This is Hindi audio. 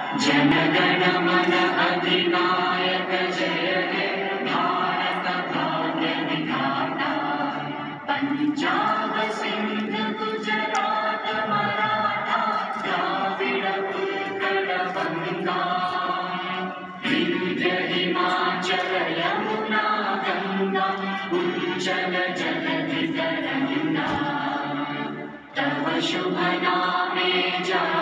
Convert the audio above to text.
जनगण मन अधिनायक जय हे भारत भाग्य विधाता। पंजाब सिंध गुजरात मराठा द्राविड़ उत्कल बंगा। विंध्य हिमाचल यमुना गंगा उज्जल जलधि तरंगा। तव शुभ नामे